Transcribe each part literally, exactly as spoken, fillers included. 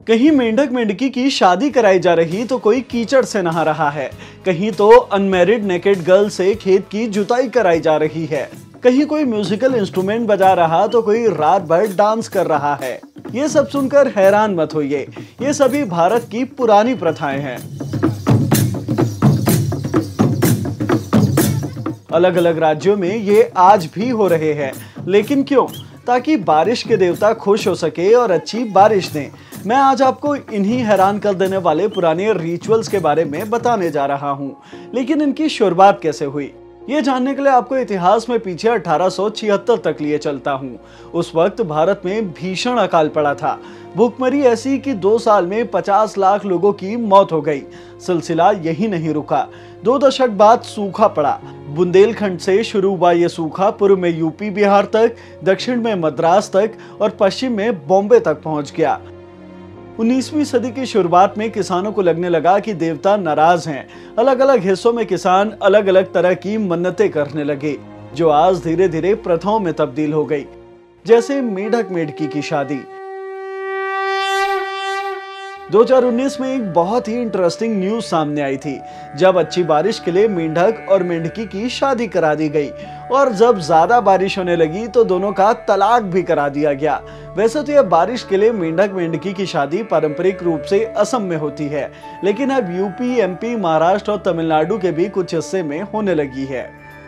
कहीं मेंढक मेंढकी की शादी कराई जा रही तो कोई कीचड़ से नहा रहा है, कहीं तो अनमैरिड नेकेड गर्ल से खेत की जुताई कराई जा रही है, कहीं कोई म्यूजिकल इंस्ट्रूमेंट बजा रहा तो कोई रात भर डांस कर रहा है। ये सब सुनकर हैरान मत होइए, ये सभी भारत की पुरानी प्रथाएं हैं। अलग अलग राज्यों में ये आज भी हो रहे हैं, लेकिन क्यों? ताकि बारिश के देवता खुश हो सके और अच्छी बारिश दें। मैं आज आपको इन्हीं हैरान कर देने वाले पुराने रिचुअल्स के बारे में बताने जा रहा हूँ। लेकिन इनकी शुरुआत कैसे हुई, ये जानने के लिए आपको इतिहास में पीछे अठारह सौ छिहत्तर तक लिए चलता हूँ। उस वक्त भारत में भीषण अकाल पड़ा था। भूखमरी ऐसी कि दो साल में पचास लाख लोगों की मौत हो गई। सिलसिला यही नहीं रुका, दो दशक बाद सूखा पड़ा। बुंदेलखंड से शुरू हुआ ये सूखा पूर्व में यूपी बिहार तक, दक्षिण में मद्रास तक और पश्चिम में बॉम्बे तक पहुंच गया। उन्नीसवीं सदी की शुरुआत में किसानों को लगने लगा कि देवता नाराज हैं। अलग अलग हिस्सों में किसान अलग अलग तरह की मन्नतें करने लगे, जो आज धीरे धीरे प्रथाओं में तब्दील हो गई, जैसे मेंढक मेंढकी की शादी। दो हज़ार उन्नीस में एक बहुत ही इंटरेस्टिंग न्यूज सामने आई थी, जब अच्छी बारिश के लिए मेंढक और मेंढकी की शादी करा दी गई और जब ज्यादा बारिश होने लगी तो दोनों का तलाक भी करा दिया गया। वैसे तो यह बारिश के लिए मेंढक मेंढकी की शादी पारंपरिक रूप से असम में होती है, लेकिन अब यूपी, एमपी, महाराष्ट्र और तमिलनाडु के भी कुछ हिस्से में होने लगी है।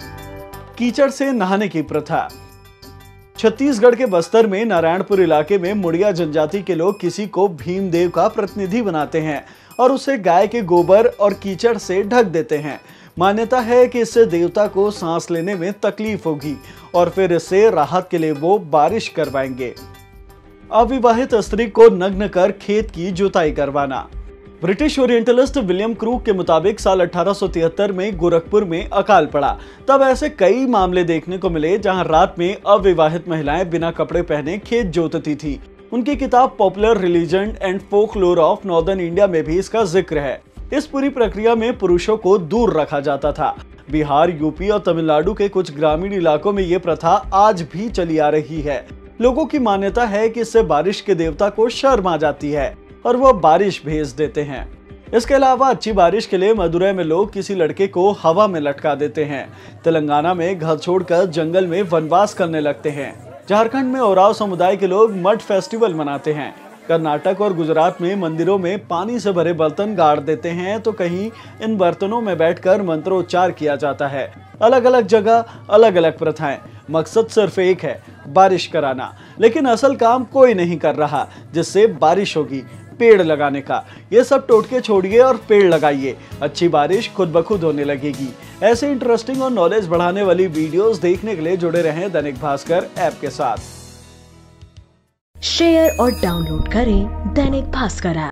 कीचड़ से नहाने की प्रथा। छत्तीसगढ़ के बस्तर में नारायणपुर इलाके में मुड़िया जनजाति के लोग किसी को भीमदेव का प्रतिनिधि बनाते हैं और उसे गाय के गोबर और कीचड़ से ढक देते हैं। मान्यता है कि इससे देवता को सांस लेने में तकलीफ होगी और फिर इससे राहत के लिए वो बारिश करवाएंगे। अविवाहित स्त्री को नग्न कर खेत की जुताई करवाना। ब्रिटिश ओरिएंटलिस्ट विलियम क्रूक के मुताबिक साल अठारह सौ तिहत्तर में गोरखपुर में अकाल पड़ा। तब ऐसे कई मामले देखने को मिले जहां रात में अविवाहित महिलाएं बिना कपड़े पहने खेत जोतती थी। उनकी किताब popular religion and folklore of northern India में भी इसका जिक्र है। इस पूरी प्रक्रिया में पुरुषों को दूर रखा जाता था। बिहार, यूपी और तमिलनाडु के कुछ ग्रामीण इलाकों में ये प्रथा आज भी चली आ रही है। लोगों की मान्यता है कि इससे बारिश के देवता को शर्म आ जाती है और वो बारिश भेज देते हैं। इसके अलावा अच्छी बारिश के लिए मदुरै में लोग किसी लड़के को हवा में लटका देते हैं। तेलंगाना में घर छोड़कर जंगल में वनवास करने लगते हैं। झारखंड में ओराव समुदाय के लोग मड फेस्टिवल मनाते हैं। कर्नाटक और गुजरात में मंदिरों में पानी से भरे बर्तन गाड़ देते हैं, तो कहीं इन बर्तनों में बैठकर मंत्रोच्चार किया जाता है। अलग अलग जगह अलग अलग प्रथाएं, मकसद सिर्फ एक है, बारिश कराना। लेकिन असल काम कोई नहीं कर रहा जिससे बारिश होगी, पेड़ लगाने का। ये सब टोटके छोड़िए और पेड़ लगाइए, अच्छी बारिश खुद ब खुद होने लगेगी। ऐसे इंटरेस्टिंग और नॉलेज बढ़ाने वाली वीडियोस देखने के लिए जुड़े रहें दैनिक भास्कर ऐप के साथ। शेयर और डाउनलोड करें दैनिक भास्कर ऐप।